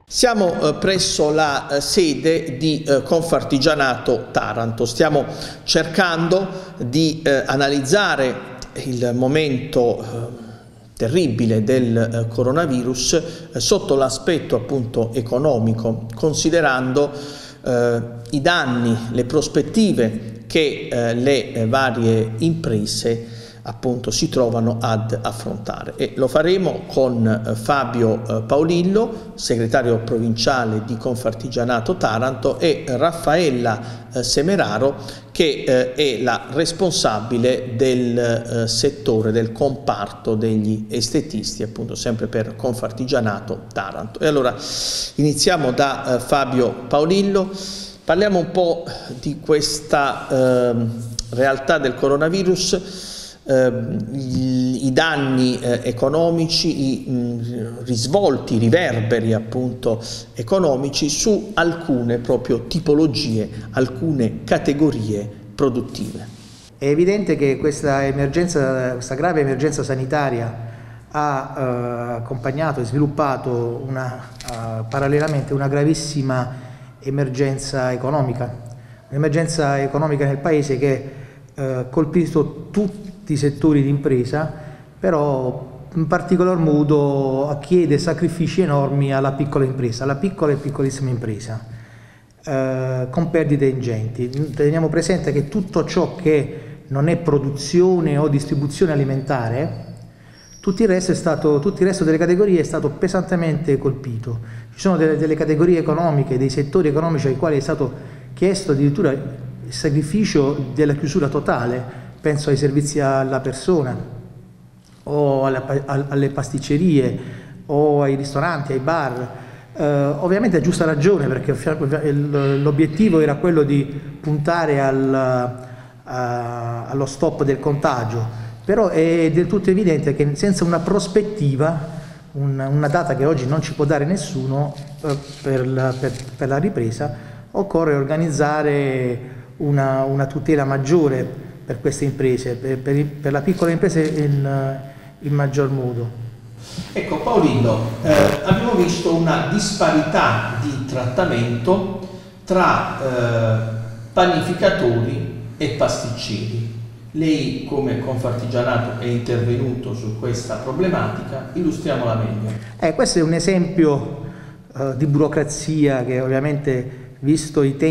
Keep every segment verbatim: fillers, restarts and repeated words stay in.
Siamo eh, presso la eh, sede di eh, Confartigianato Taranto. Stiamo cercando di eh, analizzare il momento eh, terribile del eh, coronavirus eh, sotto l'aspetto appunto economico, considerando eh, i danni, le prospettive che eh, le eh, varie imprese appunto si trovano ad affrontare, e lo faremo con eh, Fabio eh, Paolillo, segretario provinciale di Confartigianato Taranto, e Raffaella eh, Semeraro, che eh, è la responsabile del eh, settore, del comparto degli estetisti, appunto sempre per Confartigianato Taranto. E allora iniziamo da eh, Fabio Paolillo. Parliamo un po' di questa eh, realtà del coronavirus. Eh, i, i danni eh, economici, i mh, risvolti, i riverberi appunto economici su alcune proprio tipologie, alcune categorie produttive. È evidente che questa emergenza, questa grave emergenza sanitaria ha eh, accompagnato e sviluppato una, uh, parallelamente una gravissima emergenza economica, un'emergenza economica nel Paese che ha uh, colpito tutti i settori di impresa, però in particolar modo chiede sacrifici enormi alla piccola impresa, alla piccola e piccolissima impresa, eh, con perdite ingenti. Teniamo presente che tutto ciò che non è produzione o distribuzione alimentare, tutto il resto, è stato, tutto il resto delle categorie è stato pesantemente colpito. Ci sono delle, delle categorie economiche, dei settori economici ai quali è stato chiesto addirittura il sacrificio della chiusura totale. Penso ai servizi alla persona, o alla, alle pasticcerie, o ai ristoranti, ai bar. Eh, ovviamente a giusta ragione, perché l'obiettivo era quello di puntare al, a, allo stop del contagio, però è del tutto evidente che senza una prospettiva, una, una data che oggi non ci può dare nessuno eh, per, la, per, per la ripresa, occorre organizzare una, una tutela maggiore per queste imprese, per, per, per la piccola impresa in, in maggior modo. Ecco Paolillo, eh, abbiamo visto una disparità di trattamento tra eh, panificatori e pasticceri. Lei come Confartigianato è intervenuto su questa problematica, illustriamola meglio. Eh, questo è un esempio eh, di burocrazia che ovviamente, visto i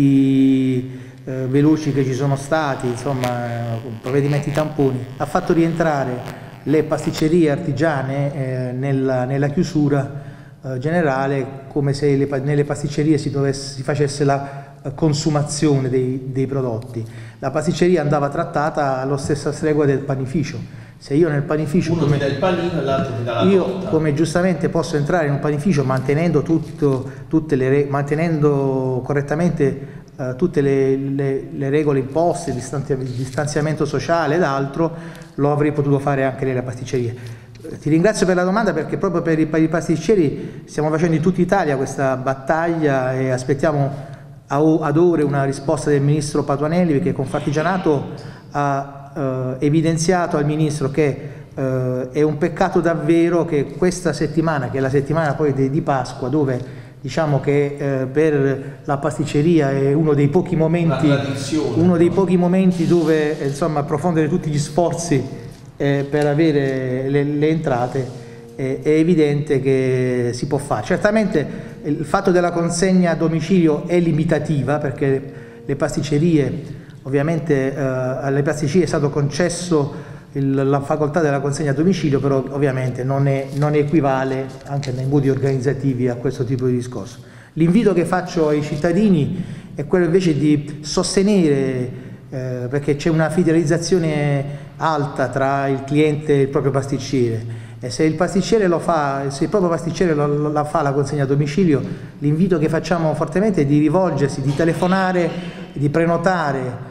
tempi Eh, veloci che ci sono stati, insomma, eh, provvedimenti tamponi, ha fatto rientrare le pasticcerie artigiane eh, nella, nella chiusura eh, generale, come se le, nelle pasticcerie si, dovesse, si facesse la eh, consumazione dei, dei prodotti. La pasticceria andava trattata allo stesso stregua del panificio. Se io nel panificio, uno come, ti dà il panino e l'altro ti dà la io torta. Come giustamente posso entrare in un panificio mantenendo, tutto, tutte le, mantenendo correttamente Uh, tutte le, le, le regole imposte, il distanziamento sociale ed altro, lo avrei potuto fare anche nella pasticceria. Uh, ti ringrazio per la domanda, perché proprio per i, per i pasticceri stiamo facendo in tutta Italia questa battaglia e aspettiamo a, ad ore una risposta del ministro Patuanelli, perché Confartigianato ha uh, evidenziato al ministro che uh, è un peccato davvero che questa settimana, che è la settimana poi di, di Pasqua, dove diciamo che eh, per la pasticceria è uno dei pochi momenti, uno dei pochi momenti dove eh, insomma profondere tutti gli sforzi eh, per avere le, le entrate, eh, è evidente che si può fare. Certamente il fatto della consegna a domicilio è limitativa, perché le pasticcerie, ovviamente eh, alle pasticcerie è stato concesso Il, la facoltà della consegna a domicilio, però ovviamente non, è, non equivale anche nei modi organizzativi a questo tipo di discorso. L'invito che faccio ai cittadini è quello invece di sostenere, eh, perché c'è una fidelizzazione alta tra il cliente e il proprio pasticcere, e se il pasticcere lo fa, se il proprio pasticcere lo, lo, la fa la consegna a domicilio, l'invito che facciamo fortemente è di rivolgersi, di telefonare, di prenotare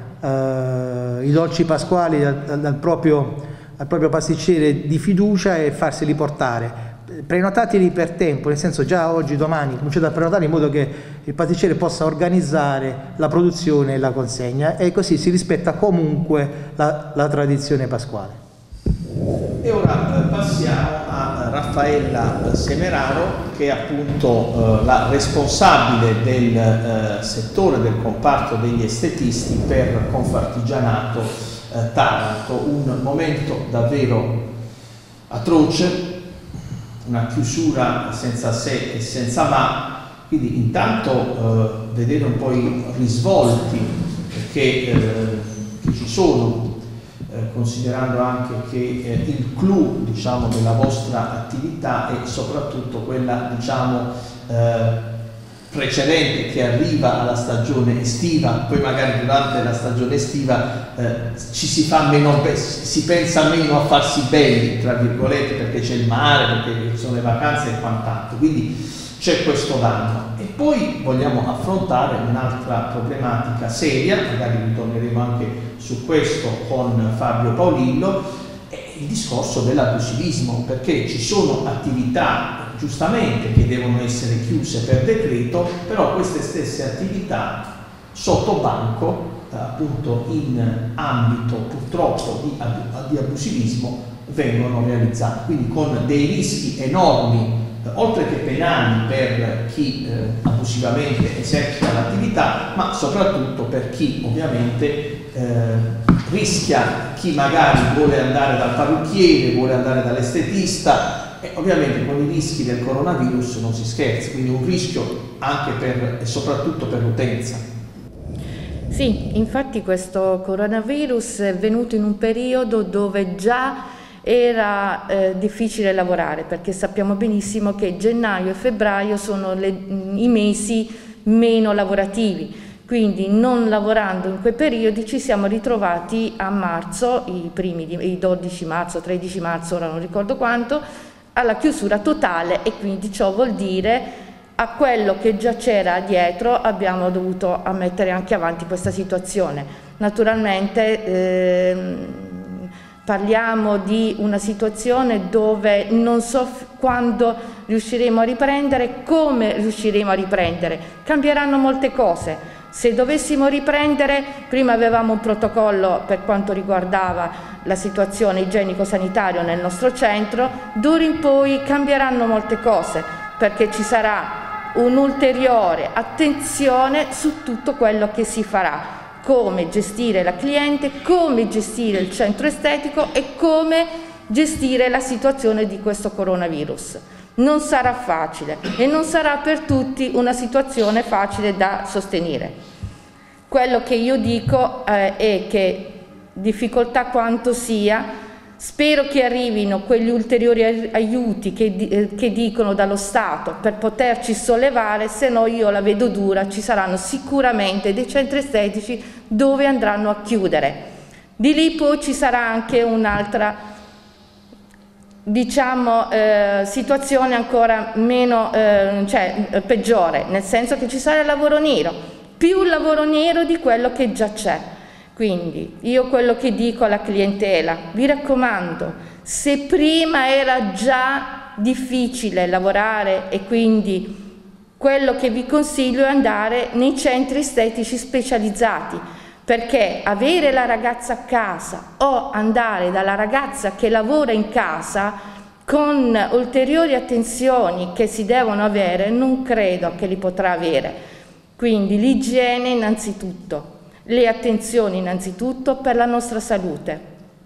Uh, i dolci pasquali dal, dal, proprio, dal proprio pasticcere di fiducia e farseli portare. Prenotateli per tempo, nel senso, già oggi, domani cominciate a prenotare, in modo che il pasticcere possa organizzare la produzione e la consegna, e così si rispetta comunque la, la tradizione pasquale. E ora passiamo a Raffaele Raffaella Semeraro, che è appunto eh, la responsabile del eh, settore del comparto degli estetisti per Confartigianato eh, Taranto. Un momento davvero atroce, una chiusura senza se e senza ma, quindi intanto eh, vedere un po' i risvolti che, eh, che ci sono, eh, considerando anche che eh, il clou, diciamo, della vostra attività è soprattutto quella, diciamo, eh, precedente, che arriva alla stagione estiva. Poi magari durante la stagione estiva eh, ci si fa meno, si pensa meno a farsi belli, tra virgolette, perché c'è il mare, perché ci sono le vacanze e quant'altro, quindi c'è questo danno. E poi vogliamo affrontare un'altra problematica seria, magari ritorneremo anche su questo con Fabio Paolillo, è il discorso dell'abusivismo, perché ci sono attività giustamente che devono essere chiuse per decreto, però queste stesse attività sotto banco, appunto in ambito purtroppo di, di abusivismo, vengono realizzate, quindi con dei rischi enormi, oltre che penali per chi eh, abusivamente esercita l'attività, ma soprattutto per chi ovviamente eh, rischia, chi magari vuole andare dal parrucchiere, vuole andare dall'estetista, e ovviamente con i rischi del coronavirus non si scherza, quindi un rischio anche per, e soprattutto per l'utenza. Sì, infatti questo coronavirus è venuto in un periodo dove già era eh, difficile lavorare, perché sappiamo benissimo che gennaio e febbraio sono le, i mesi meno lavorativi, quindi non lavorando in quei periodi ci siamo ritrovati a marzo, i primi, i dodici marzo, tredici marzo, ora non ricordo quanto, alla chiusura totale, e quindi ciò vuol dire a quello che già c'era dietro abbiamo dovuto mettere anche avanti questa situazione. Naturalmente ehm, parliamo di una situazione dove non so quando riusciremo a riprendere, come riusciremo a riprendere, cambieranno molte cose. Se dovessimo riprendere, prima avevamo un protocollo per quanto riguardava la situazione igienico-sanitaria nel nostro centro, d'ora in poi cambieranno molte cose, perché ci sarà un'ulteriore attenzione su tutto quello che si farà, come gestire la cliente, come gestire il centro estetico e come gestire la situazione di questo coronavirus. Non sarà facile e non sarà per tutti una situazione facile da sostenere. Quello che io dico eh, è che, difficoltà quanto sia, spero che arrivino quegli ulteriori aiuti che, eh, che dicono dallo Stato per poterci sollevare, se no io la vedo dura, ci saranno sicuramente dei centri estetici dove andranno a chiudere. Di lì poi ci sarà anche un'altra, diciamo, eh, situazione ancora meno, eh, cioè peggiore, nel senso che ci sarà il lavoro nero, più lavoro nero di quello che già c'è. Quindi io quello che dico alla clientela, vi raccomando, se prima era già difficile lavorare, e quindi quello che vi consiglio è andare nei centri estetici specializzati, perché avere la ragazza a casa o andare dalla ragazza che lavora in casa con ulteriori attenzioni che si devono avere, non credo che li potrà avere. Quindi l'igiene innanzitutto, le attenzioni innanzitutto per la nostra salute.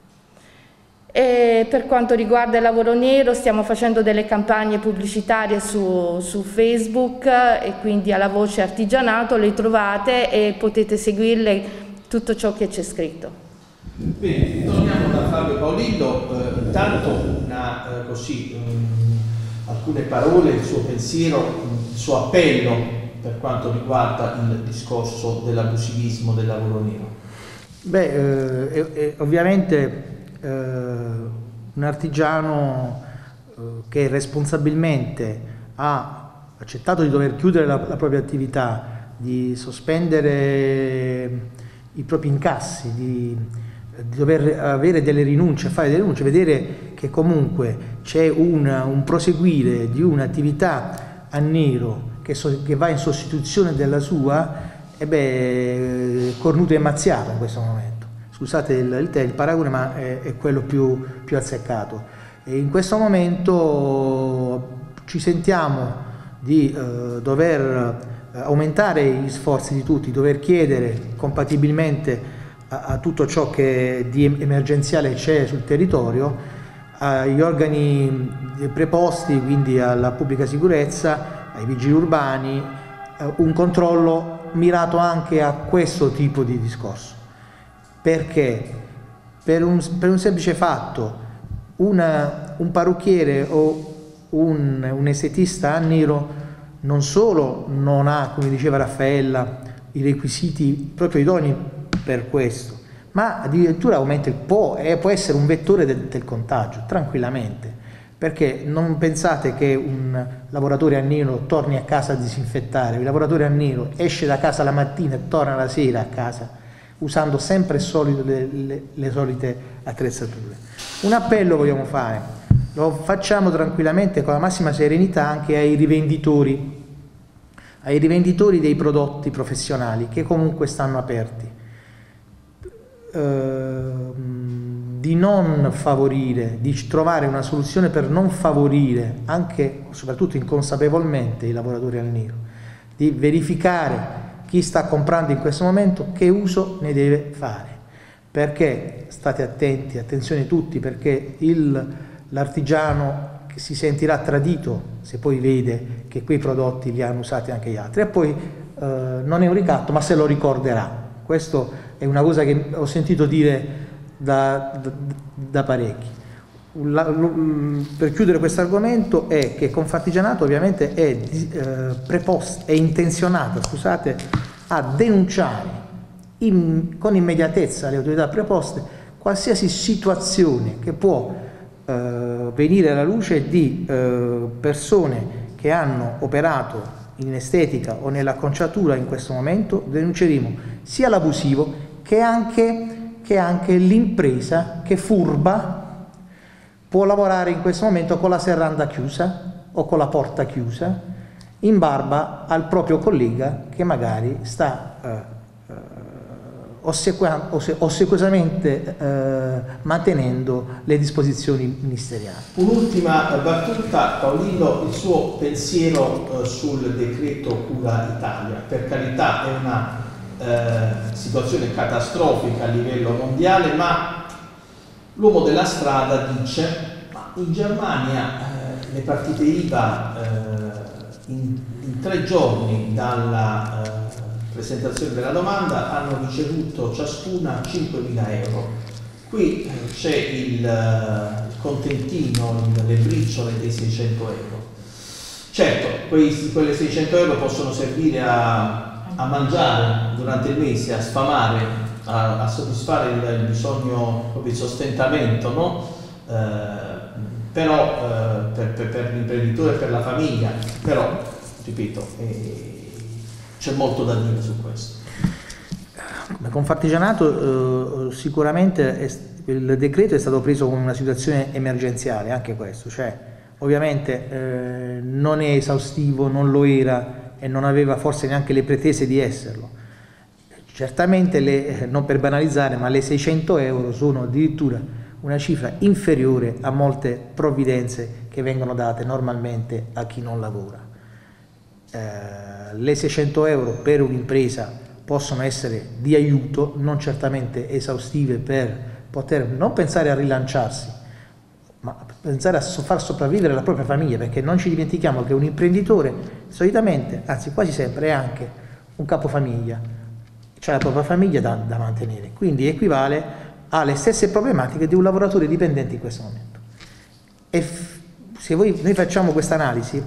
E per quanto riguarda il lavoro nero, stiamo facendo delle campagne pubblicitarie su, su Facebook, e quindi alla voce artigianato le trovate e potete seguirle tutto ciò che c'è scritto. Bene, torniamo da Fabio Paolillo. Eh, intanto una, eh, così, um, alcune parole, il suo pensiero, il suo appello per quanto riguarda il discorso dell'abusivismo del lavoro nero. Beh, eh, eh, ovviamente eh, un artigiano eh, che responsabilmente ha accettato di dover chiudere la, la propria attività, di sospendere i propri incassi, di, di dover avere delle rinunce, fare delle rinunce, vedere che comunque c'è un, un proseguire di un'attività a nero che, so, che va in sostituzione della sua, e beh, cornuto e mazziato in questo momento. Scusate il, il, il paragone, ma è, è quello più, più azzeccato. E in questo momento ci sentiamo di eh, dover aumentare gli sforzi di tutti, dover chiedere compatibilmente a, a tutto ciò che di emergenziale c'è sul territorio, agli organi preposti, quindi alla pubblica sicurezza, ai vigili urbani, eh, un controllo mirato anche a questo tipo di discorso. Perché? Per un, per un semplice fatto, una, un parrucchiere o un, un estetista a nero non solo non ha, come diceva Raffaella, i requisiti proprio idonei per questo, ma addirittura aumenta il può, eh, può essere un vettore del, del contagio, tranquillamente, perché non pensate che un lavoratore a nero torni a casa a disinfettare, il lavoratore a nero esce da casa la mattina e torna la sera a casa, usando sempre solito le, le, le solite attrezzature. Un appello vogliamo fare, lo facciamo tranquillamente con la massima serenità anche ai rivenditori, ai rivenditori dei prodotti professionali che comunque stanno aperti, eh, di non favorire, di trovare una soluzione per non favorire, anche soprattutto inconsapevolmente, i lavoratori al nero, di verificare chi sta comprando in questo momento che uso ne deve fare, perché state attenti, attenzione tutti, perché l'artigiano si sentirà tradito se poi vede che quei prodotti li hanno usati anche gli altri, e poi eh, non è un ricatto ma se lo ricorderà. Questo è una cosa che ho sentito dire da, da, da parecchi. La, lo, per chiudere questo argomento è che Confartigianato ovviamente è eh, preposta, è intenzionata, scusate, a denunciare in, con immediatezza le autorità preposte qualsiasi situazione che può eh, venire alla luce di eh, persone che hanno operato in estetica o nell'acconciatura in questo momento. Denunceremo sia l'abusivo che anche, che anche l'impresa che furba può lavorare in questo momento con la serranda chiusa o con la porta chiusa, in barba al proprio collega che magari sta eh, eh, ossequiosamente eh, mantenendo le disposizioni ministeriali. Un'ultima battuta, Paolillo, il suo pensiero eh, sul decreto Cura Italia. Per carità è una eh, situazione catastrofica a livello mondiale, ma l'uomo della strada dice: ma in Germania eh, le partite I V A eh, in, in tre giorni dalla eh, presentazione della domanda hanno ricevuto ciascuna cinquemila euro. Qui eh, c'è il, eh, il contentino, le briciole dei seicento euro. Certo, quei, quelle seicento euro possono servire a, a mangiare durante il mese, a sfamare, A, a soddisfare il, il bisogno, proprio il sostentamento, no? Eh, però eh, per, per, per l'imprenditore e per la famiglia, però ripeto, eh, c'è molto da dire su questo. Come Confartigianato eh, sicuramente è, il decreto è stato preso come una situazione emergenziale, anche questo, cioè ovviamente eh, non è esaustivo, non lo era e non aveva forse neanche le pretese di esserlo. Certamente, le, non per banalizzare, ma le seicento euro sono addirittura una cifra inferiore a molte provvidenze che vengono date normalmente a chi non lavora. Eh, le seicento euro per un'impresa possono essere di aiuto, non certamente esaustive per poter non pensare a rilanciarsi, ma pensare a far sopravvivere la propria famiglia, perché non ci dimentichiamo che un imprenditore solitamente, anzi quasi sempre, è anche un capofamiglia, c'è la propria famiglia da, da mantenere, quindi equivale alle stesse problematiche di un lavoratore dipendente in questo momento. E se voi, noi facciamo questa analisi,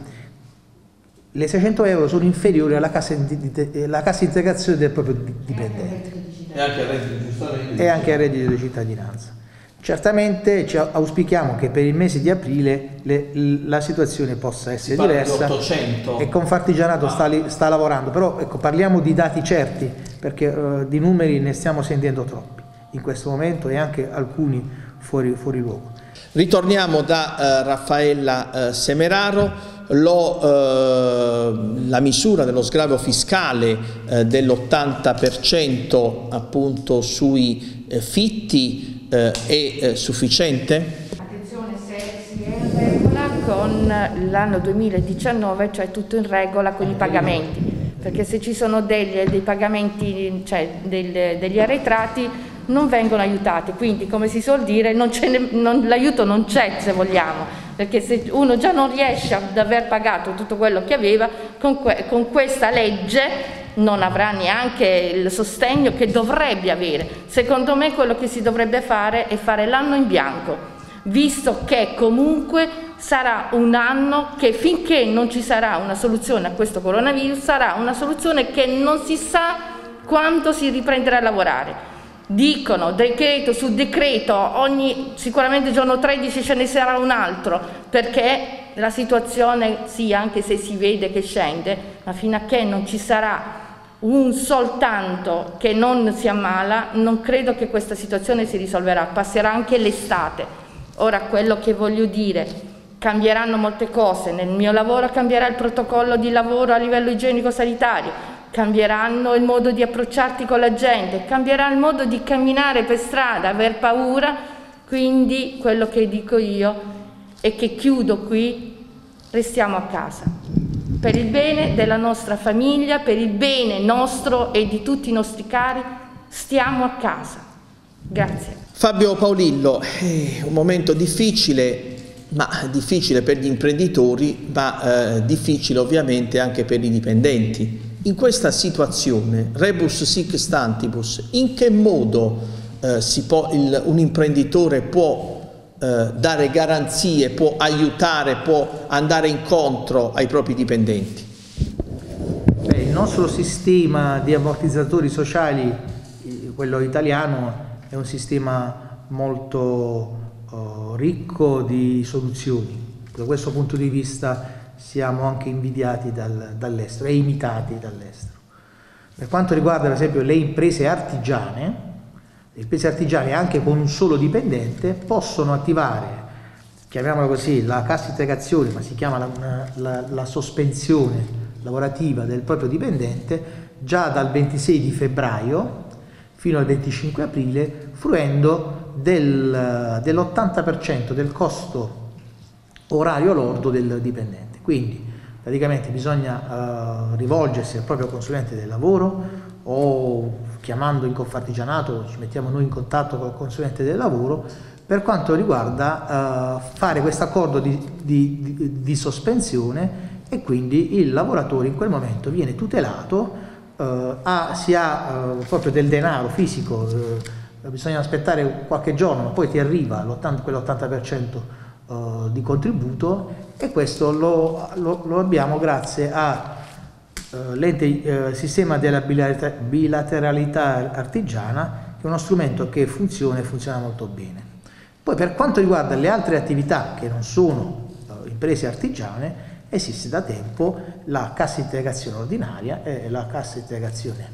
le seicento euro sono inferiori alla cassa, alla cassa integrazione del proprio dipendente e anche al reddito di cittadinanza. E anche al reddito di cittadinanza. Certamente ci auspichiamo che per il mese di aprile le, la situazione possa essere diversa e Confartigianato ah. sta, sta lavorando, però ecco, parliamo di dati certi, perché uh, di numeri ne stiamo sentendo troppi in questo momento e anche alcuni fuori, fuori luogo. Ritorniamo da uh, Raffaella uh, Semeraro. Lo, uh, la misura dello sgravio fiscale uh, dell'ottanta per cento appunto sui uh, fitti uh, è uh, sufficiente? Attenzione, se si con l'anno duemiladiciannove, cioè tutto in regola con i pagamenti, perché se ci sono degli, dei pagamenti, cioè del, degli arretrati, non vengono aiutati, quindi come si suol dire l'aiuto non c'è, se vogliamo, perché se uno già non riesce ad aver pagato tutto quello che aveva, con, que con questa legge non avrà neanche il sostegno che dovrebbe avere. Secondo me quello che si dovrebbe fare è fare l'anno in bianco, visto che comunque sarà un anno che, finché non ci sarà una soluzione a questo coronavirus, sarà una soluzione che non si sa quando si riprenderà a lavorare. Dicono decreto su decreto, ogni sicuramente giorno tredici ce ne sarà un altro, perché la situazione, sì, anche se si vede che scende, ma fino a che non ci sarà un soltanto che non si ammala, non credo che questa situazione si risolverà. Passerà anche l'estate. Ora, quello che voglio dire, cambieranno molte cose. Nel mio lavoro cambierà il protocollo di lavoro a livello igienico-sanitario, cambieranno il modo di approcciarti con la gente, cambierà il modo di camminare per strada, aver paura. Quindi quello che dico io è che chiudo qui, restiamo a casa, per il bene della nostra famiglia, per il bene nostro e di tutti i nostri cari, stiamo a casa. Grazie. Fabio Paolillo, è un momento difficile, ma difficile per gli imprenditori, ma eh, difficile ovviamente anche per i dipendenti. In questa situazione, rebus sic stantibus, in che modo eh, si può, il, un imprenditore può eh, dare garanzie, può aiutare, può andare incontro ai propri dipendenti? Beh, il nostro sistema di ammortizzatori sociali, quello italiano, è un sistema molto uh, ricco di soluzioni. Da questo punto di vista siamo anche invidiati dal, dall'estero e imitati dall'estero. Per quanto riguarda per esempio le imprese artigiane, le imprese artigiane anche con un solo dipendente possono attivare, chiamiamola così, la cassa integrazione, ma si chiama la, la, la sospensione lavorativa del proprio dipendente già dal ventisei di febbraio fino al venticinque aprile, fruendo del, dell'ottanta per cento del costo orario lordo del dipendente. Quindi praticamente bisogna uh, rivolgersi al proprio consulente del lavoro o chiamando in Confartigianato ci mettiamo noi in contatto con il consulente del lavoro per quanto riguarda uh, fare questo accordo di, di, di, di sospensione, e quindi il lavoratore in quel momento viene tutelato, uh, ha, si ha uh, proprio del denaro fisico, uh, bisogna aspettare qualche giorno ma poi ti arriva quell'ottanta per cento Uh, di contributo, e questo lo, lo, lo abbiamo grazie a uh, l'ente uh, sistema della bilateralità artigiana, che è uno strumento che funziona e funziona molto bene. Poi per quanto riguarda le altre attività che non sono uh, imprese artigiane, esiste da tempo la cassa integrazione ordinaria e la cassa integrazione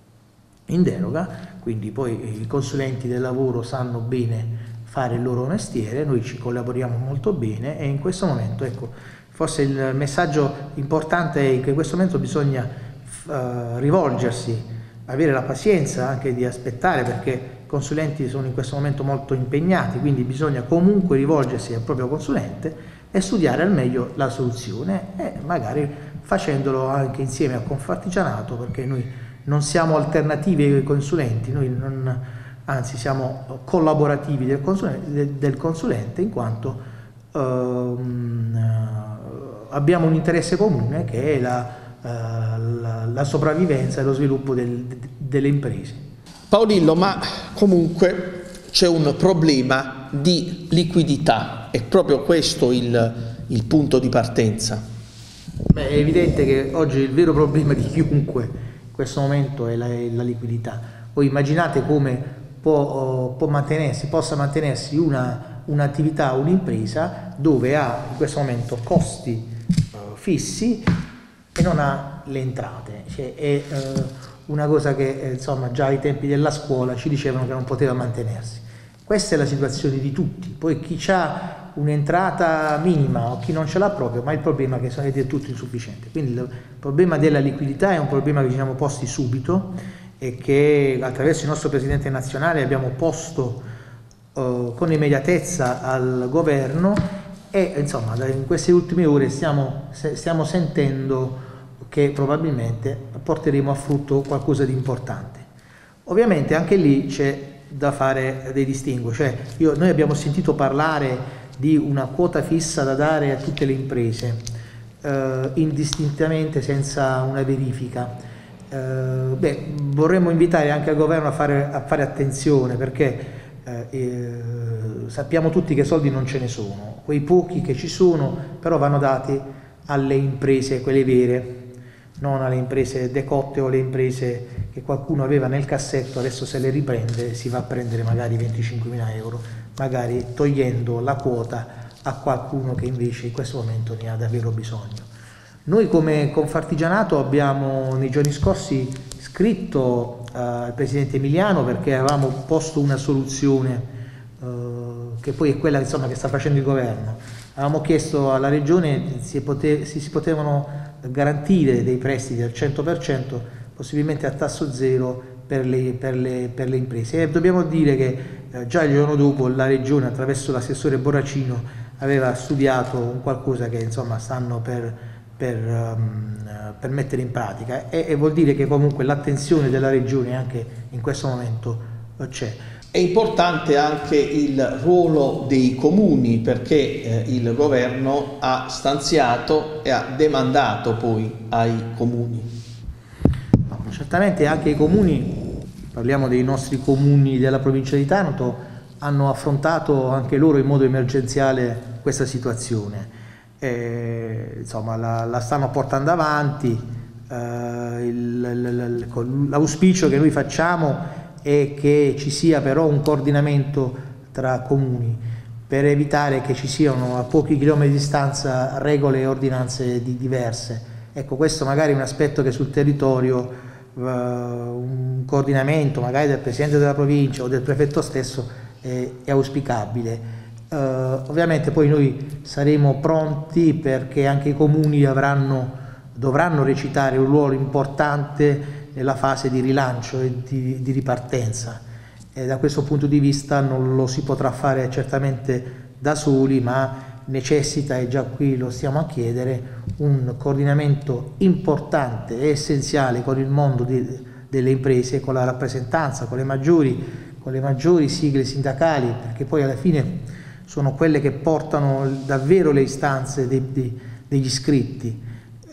in deroga, quindi poi i consulenti del lavoro sanno bene fare il loro mestiere, noi ci collaboriamo molto bene, e in questo momento, ecco, forse il messaggio importante è che in questo momento bisogna uh, rivolgersi, avere la pazienza anche di aspettare, perché i consulenti sono in questo momento molto impegnati, quindi bisogna comunque rivolgersi al proprio consulente e studiare al meglio la soluzione, e magari facendolo anche insieme al Confartigianato, perché noi non siamo alternativi ai consulenti, noi non... anzi siamo collaborativi del consulente, del consulente in quanto ehm, abbiamo un interesse comune che è la, la, la sopravvivenza e lo sviluppo del, delle imprese. Paolillo, ma comunque c'è un problema di liquidità, è proprio questo il, il punto di partenza? Beh, è evidente che oggi il vero problema di chiunque in questo momento è la, è la liquidità. Voi immaginate come Può, può mantenersi, possa mantenersi una, un'attività, un'impresa dove ha in questo momento costi uh, fissi e non ha le entrate. Cioè, è uh, una cosa che eh, insomma già ai tempi della scuola ci dicevano che non poteva mantenersi. Questa è la situazione di tutti, poi chi ha un'entrata minima o chi non ce l'ha proprio, ma il problema è che è del tutto insufficiente. Quindi il problema della liquidità è un problema che ci siamo posti subito e che attraverso il nostro Presidente nazionale abbiamo posto eh, con immediatezza al governo, e insomma in queste ultime ore stiamo, stiamo sentendo che probabilmente porteremo a frutto qualcosa di importante. Ovviamente anche lì c'è da fare dei distinguo, cioè io, noi abbiamo sentito parlare di una quota fissa da dare a tutte le imprese, eh, indistintamente senza una verifica. Eh, beh, vorremmo invitare anche il governo a fare, a fare attenzione, perché eh, eh, sappiamo tutti che soldi non ce ne sono, quei pochi che ci sono però vanno dati alle imprese, quelle vere, non alle imprese decotte o alle imprese che qualcuno aveva nel cassetto, adesso se le riprende si va a prendere magari venticinquemila euro, magari togliendo la quota a qualcuno che invece in questo momento ne ha davvero bisogno. Noi come Confartigianato abbiamo nei giorni scorsi scritto uh, al Presidente Emiliano, perché avevamo posto una soluzione uh, che poi è quella insomma, che sta facendo il governo. Avevamo chiesto alla Regione se pote si, si potevano garantire dei prestiti al cento per cento, possibilmente a tasso zero per le, per le, per le imprese. E dobbiamo dire che eh, già il giorno dopo la Regione, attraverso l'assessore Borracino, aveva studiato un qualcosa che insomma stanno per, per, um, per mettere in pratica, e, e vuol dire che comunque l'attenzione della Regione anche in questo momento c'è. È importante anche il ruolo dei comuni, perché eh, il governo ha stanziato e ha demandato poi ai comuni. No, certamente anche i comuni, parliamo dei nostri comuni della provincia di Taranto, hanno affrontato anche loro in modo emergenziale questa situazione. E, insomma, la, la stanno portando avanti. Eh, l'auspicio che noi facciamo e che ci sia però un coordinamento tra comuni per evitare che ci siano a pochi chilometri di distanza regole e ordinanze di diverse. Ecco, questo magari è un aspetto che sul territorio uh, un coordinamento magari del Presidente della provincia o del prefetto stesso è, è auspicabile. Uh, ovviamente poi noi saremo pronti, perché anche i comuni avranno, dovranno recitare un ruolo importante nella fase di rilancio e di, di ripartenza, e da questo punto di vista non lo si potrà fare certamente da soli, ma necessita, e già qui lo stiamo a chiedere, un coordinamento importante e essenziale con il mondo di, delle imprese, con la rappresentanza, con le maggiori, con le maggiori sigle sindacali, perché poi alla fine sono quelle che portano davvero le istanze dei, dei, degli iscritti.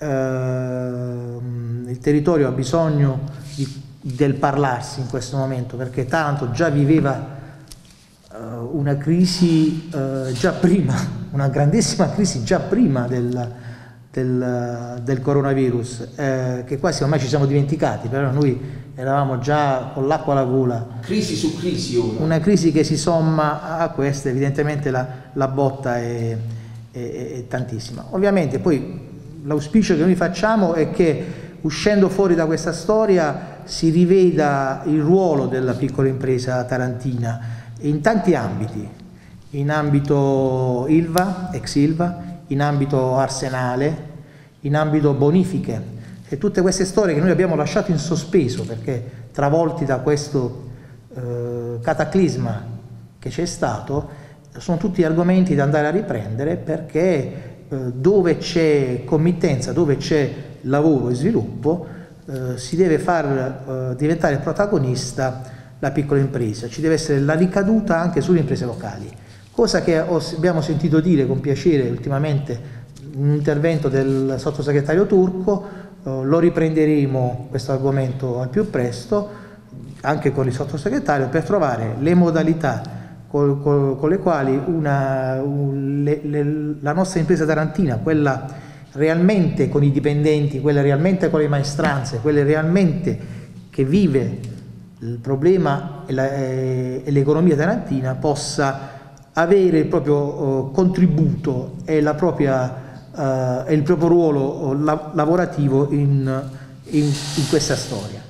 Uh, il territorio ha bisogno di, del parlarsi in questo momento, perché Taranto già viveva uh, una crisi uh, già prima, una grandissima crisi già prima del, del, del coronavirus, eh, che quasi ormai ci siamo dimenticati, però noi eravamo già con l'acqua alla gola. Crisi su crisi ora. Una crisi che si somma a questa, evidentemente la, la botta è, è, è tantissima. Ovviamente poi l'auspicio che noi facciamo è che, uscendo fuori da questa storia, si riveda il ruolo della piccola impresa tarantina in tanti ambiti, in ambito Ilva, ex Ilva, in ambito arsenale, in ambito bonifiche, e tutte queste storie che noi abbiamo lasciato in sospeso perché travolti da questo eh, cataclisma che c'è stato, sono tutti argomenti da andare a riprendere, perché dove c'è committenza, dove c'è lavoro e sviluppo, eh, si deve far eh, diventare protagonista la piccola impresa, ci deve essere la ricaduta anche sulle imprese locali, cosa che ho, abbiamo sentito dire con piacere ultimamente in un intervento del sottosegretario Turco. Eh, lo riprenderemo questo argomento al più presto anche con il sottosegretario, per trovare le modalità Con, con, con le quali una, un, le, le, la nostra impresa tarantina, quella realmente con i dipendenti, quella realmente con le maestranze, quella realmente che vive il problema e l'economia tarantina, possa avere il proprio uh, contributo e, la propria, uh, e il proprio ruolo uh, la, lavorativo in, in, in questa storia.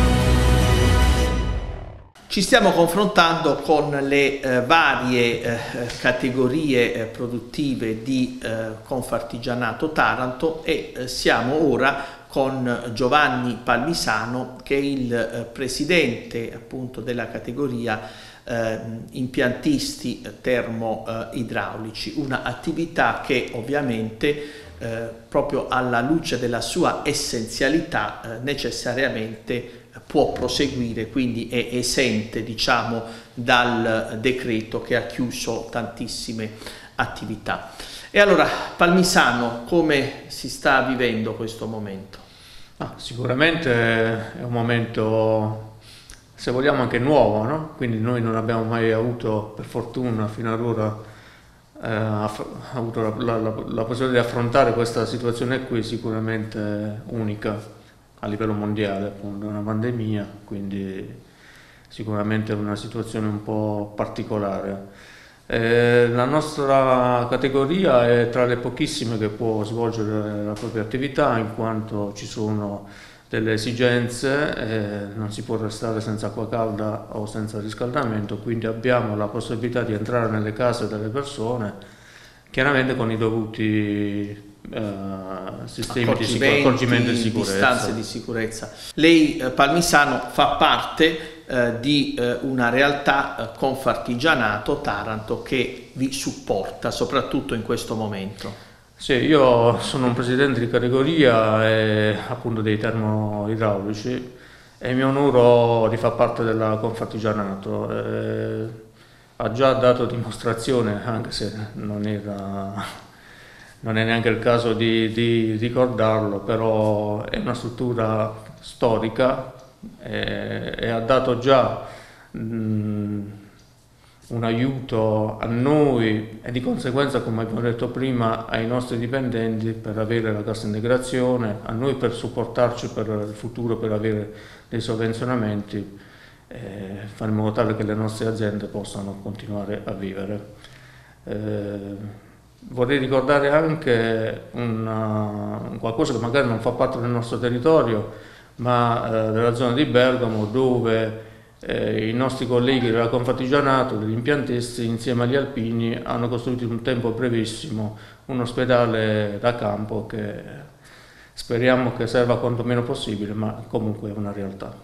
Ci stiamo confrontando con le eh, varie eh, categorie eh, produttive di eh, Confartigianato Taranto e eh, siamo ora con Giovanni Palmisano, che è il eh, presidente appunto della categoria eh, impiantisti termoidraulici, una attività che ovviamente eh, proprio alla luce della sua essenzialità eh, necessariamente può proseguire, quindi è esente, diciamo, dal decreto che ha chiuso tantissime attività. E allora, Palmisano, come si sta vivendo questo momento? Ah, sicuramente è un momento, se vogliamo, anche nuovo, no? Quindi noi non abbiamo mai avuto, per fortuna, fino ad ora, eh, avuto la, la, la, la possibilità di affrontare questa situazione qui, sicuramente unica a livello mondiale, appunto, una pandemia, quindi sicuramente è una situazione un po' particolare. Eh, la nostra categoria è tra le pochissime che può svolgere la propria attività, in quanto ci sono delle esigenze, eh, non si può restare senza acqua calda o senza riscaldamento, quindi abbiamo la possibilità di entrare nelle case delle persone, chiaramente con i dovuti Uh, sistemi di accorgimento e sicurezza, distanze di sicurezza. Lei, eh, Palmisano, fa parte eh, di eh, una realtà, eh, Confartigianato Taranto, che vi supporta soprattutto in questo momento. Sì, io sono un presidente di categoria e, appunto, dei termoidraulici, e mi onoro di far parte della Confartigianato. Eh, ha già dato dimostrazione, anche se non era non è neanche il caso di, di ricordarlo, però è una struttura storica e, e ha dato già mh, un aiuto a noi e di conseguenza, come abbiamo detto prima, ai nostri dipendenti per avere la cassa integrazione, a noi per supportarci per il futuro, per avere dei sovvenzionamenti, e fare in modo tale che le nostre aziende possano continuare a vivere. Eh, Vorrei ricordare anche una, qualcosa che magari non fa parte del nostro territorio, ma eh, della zona di Bergamo, dove eh, i nostri colleghi della Confartigianato, degli impiantisti, insieme agli alpini, hanno costruito in un tempo brevissimo un ospedale da campo che speriamo che serva quanto meno possibile, ma comunque è una realtà.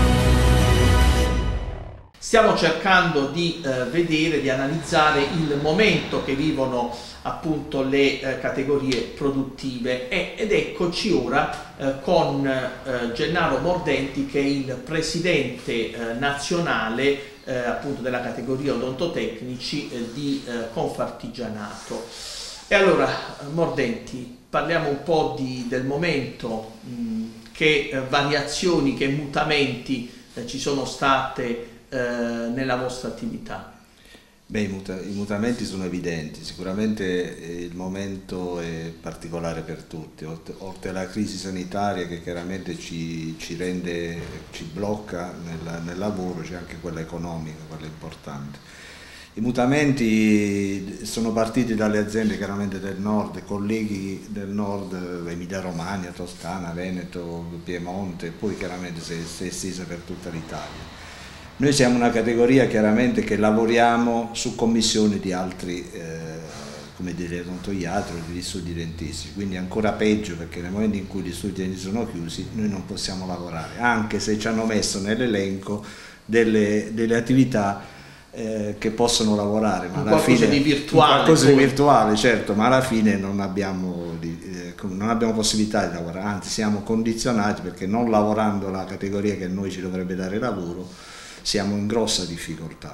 Stiamo cercando di eh, vedere, di analizzare il momento che vivono appunto le eh, categorie produttive e, ed eccoci ora eh, con eh, Gennaro Mordenti, che è il presidente eh, nazionale eh, appunto della categoria odontotecnici eh, di eh, Confartigianato. E allora, Mordenti, parliamo un po' di, del momento, mh, che eh, variazioni, che mutamenti eh, ci sono state nella vostra attività. Beh, i, muta i mutamenti sono evidenti, sicuramente il momento è particolare per tutti, oltre alla crisi sanitaria che chiaramente ci, ci rende, ci blocca nel, nel lavoro, c'è anche quella economica, quella importante. I mutamenti sono partiti dalle aziende chiaramente del nord, colleghi del nord, Emilia Romagna, Toscana, Veneto, Piemonte, poi chiaramente si è estesa per tutta l'Italia. Noi siamo una categoria chiaramente che lavoriamo su commissioni di altri, eh, come dire, odontoiatri o degli studi dentistici, quindi ancora peggio, perché nel momento in cui gli studi dentistici sono chiusi noi non possiamo lavorare, anche se ci hanno messo nell'elenco delle, delle attività eh, che possono lavorare. Ma alla qualcosa fine, di virtuale. Qualcosa di virtuale, certo, ma alla fine non abbiamo, di, eh, non abbiamo possibilità di lavorare, anzi siamo condizionati, perché non lavorando la categoria che a noi ci dovrebbe dare lavoro, siamo in grossa difficoltà.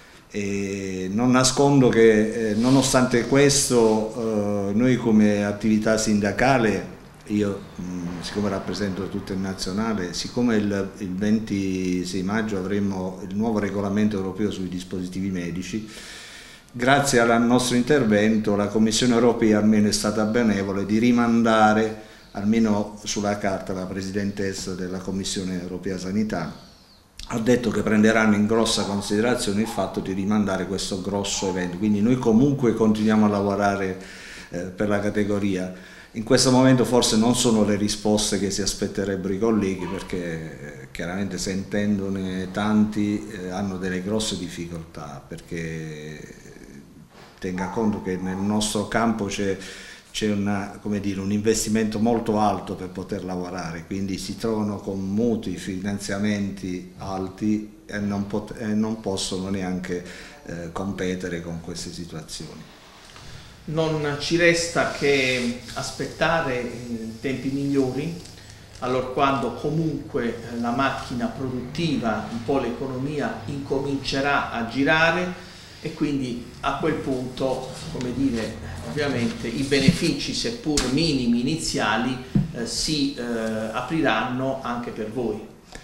E non nascondo che eh, nonostante questo eh, noi come attività sindacale, io mh, siccome rappresento tutto il nazionale, siccome il, il ventisei maggio avremo il nuovo regolamento europeo sui dispositivi medici, grazie al nostro intervento la Commissione europea almeno è stata benevole di rimandare, almeno sulla carta, la Presidentessa della Commissione europea Sanità ha detto che prenderanno in grossa considerazione il fatto di rimandare questo grosso evento, quindi noi comunque continuiamo a lavorare eh, per la categoria. In questo momento forse non sono le risposte che si aspetterebbero i colleghi, perché eh, chiaramente sentendone tanti eh, hanno delle grosse difficoltà, perché tenga conto che nel nostro campo c'è c'è un investimento molto alto per poter lavorare, quindi si trovano con mutui, finanziamenti alti e non, e non possono neanche eh, competere con queste situazioni. Non ci resta che aspettare i tempi migliori, allorquando comunque la macchina produttiva, un po' l'economia incomincerà a girare, e quindi a quel punto, come dire, ovviamente i benefici, seppur minimi iniziali, eh, si eh, apriranno anche per voi.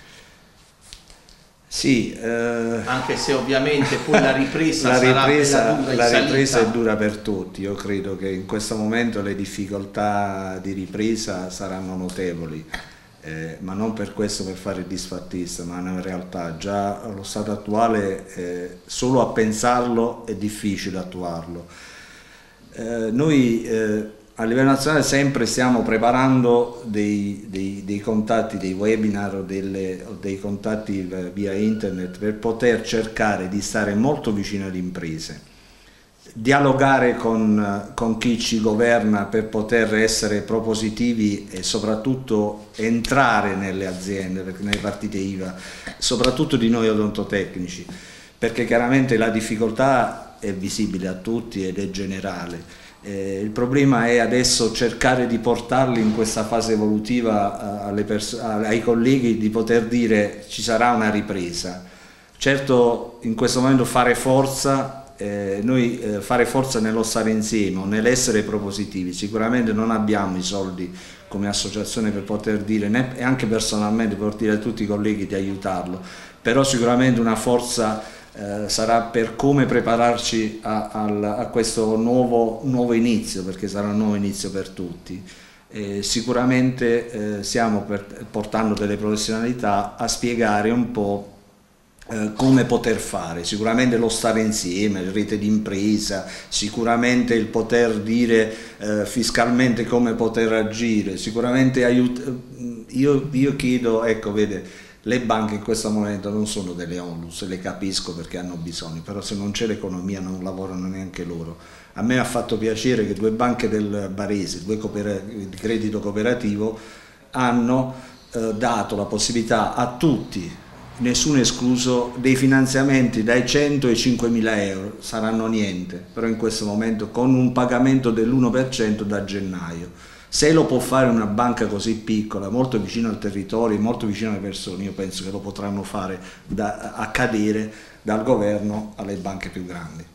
Sì, eh, anche se ovviamente poi la ripresa, la ripresa, sarà bella dura, la ripresa è dura per tutti. Io credo che in questo momento le difficoltà di ripresa saranno notevoli. Eh, ma non per questo per fare il disfattista, ma in realtà già allo stato attuale eh, solo a pensarlo è difficile attuarlo. Eh, noi eh, a livello nazionale sempre stiamo preparando dei, dei, dei contatti, dei webinar o, delle, o dei contatti via internet per poter cercare di stare molto vicino alle imprese, dialogare con, con chi ci governa per poter essere propositivi e soprattutto entrare nelle aziende, nei partiti I V A, soprattutto di noi odontotecnici, perché chiaramente la difficoltà è visibile a tutti ed è generale. Eh, il problema è adesso cercare di portarli in questa fase evolutiva alle ai colleghi, di poter dire ci sarà una ripresa. Certo, in questo momento fare forza Eh, noi eh, fare forza nello stare insieme, nell'essere propositivi. Sicuramente non abbiamo i soldi come associazione per poter dire, né, e anche personalmente per dire a tutti i colleghi di aiutarlo, però sicuramente una forza eh, sarà per come prepararci a, a, a questo nuovo, nuovo inizio, perché sarà un nuovo inizio per tutti. Eh, sicuramente eh, stiamo per, portando delle professionalità a spiegare un po' Eh, come poter fare, sicuramente lo stare insieme, il rete d'impresa, sicuramente il poter dire eh, fiscalmente come poter agire, sicuramente aiut io, io chiedo, ecco, vede, le banche in questo momento non sono delle onlus, le capisco perché hanno bisogno, però se non c'è l'economia non lavorano neanche loro. A me ha fatto piacere che due banche del Barese, due di credito cooperativo, hanno eh, dato la possibilità a tutti, nessuno escluso, dei finanziamenti dai cento ai cinquemila euro, saranno niente, però in questo momento con un pagamento dell'uno per cento da gennaio. Se lo può fare una banca così piccola, molto vicino al territorio, molto vicino alle persone, io penso che lo potranno fare da, accadere dal governo alle banche più grandi.